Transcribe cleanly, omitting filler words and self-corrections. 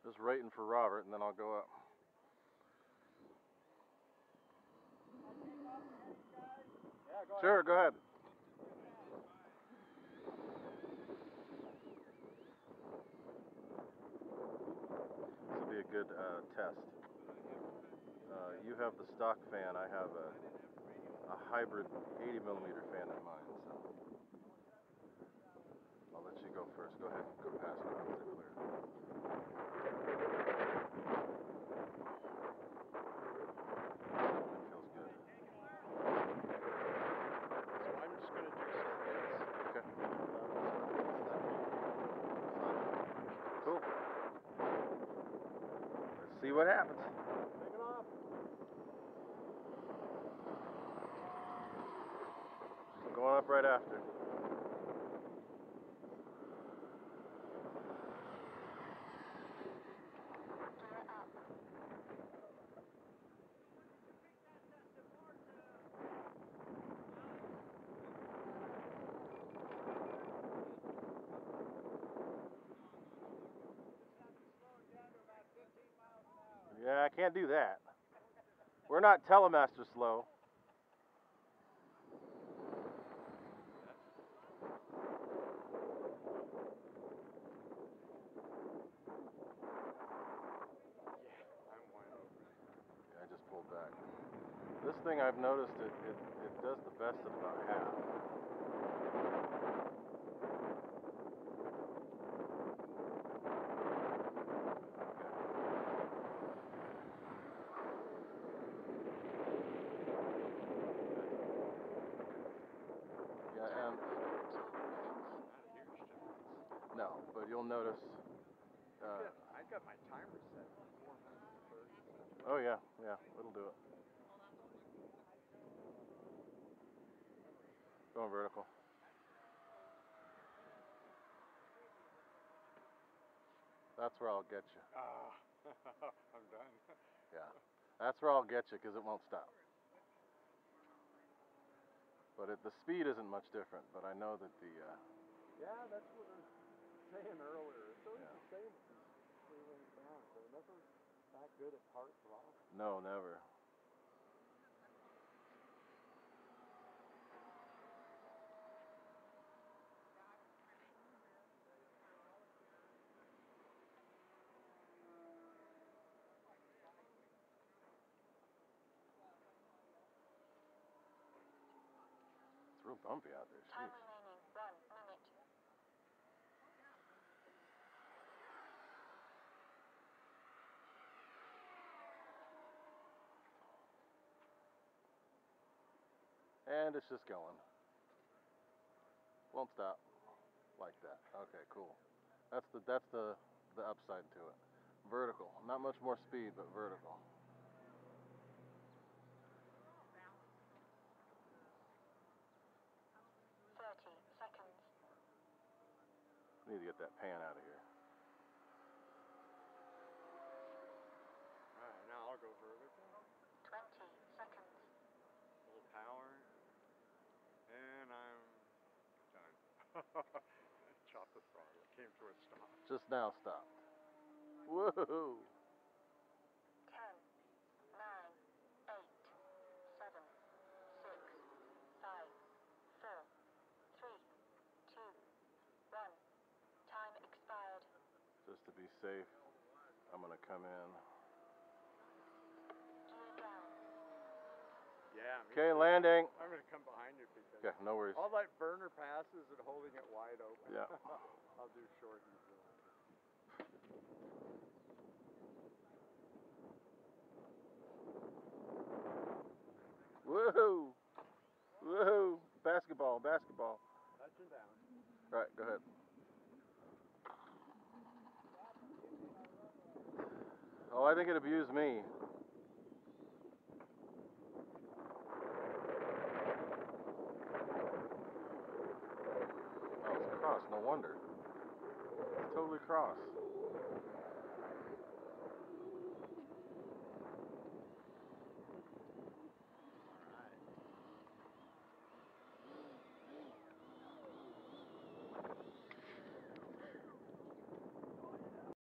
Just waiting for Robert, and then I'll go up. Yeah, go ahead. Sure, go ahead. This will be a good test. You have the stock fan. I have a hybrid 80mm fan in mine. So I'll let you go first. Go ahead. Go past me once they're clear. It feels good. So I'm just going to do some hits. Okay. Cool. Let's see what happens. Take it off. Going up right after. Yeah, I can't do that. We're not Telemaster slow. I just pulled back. This thing, I've noticed it does the best at about half. Yeah, and no, but you'll notice. I got my timer set for 4 minutes and 30 seconds. Oh yeah, it'll do it. Going vertical. That's where I'll get you. I'm done. Yeah, that's where I'll get you because it won't stop. But the speed isn't much different. But I know that the. Yeah, that's what I was saying earlier. It's always the same with these freewing fans. They're never that good at part throttle. No, never. It's real bumpy out there. Time Jeez. remaining 1 minute. And it's just going. Won't stop. Like that. Okay, cool. That's the upside to it. Vertical. Not much more speed, but vertical. Seconds. Need to get that pan out of here. Alright, now I'll go vertical. 20 seconds. A little power. And I'm done. Chop the throttle. It came to a stop. Just now stopped. Whoa! 10, 9, 8, 7, 6, 5, 4, 3, 2, 1. Time expired. Just to be safe, I'm gonna come in. Gear down. Yeah. Okay, landing. I'm going to come behind you because Okay, no worries. all that burner passes and holding it wide open. Yeah. I'll do short easy. Woohoo! Woohoo! Basketball. Touching down. All right, go ahead. Oh, I think it abused me. Oh, it's cross. No wonder. It's totally cross.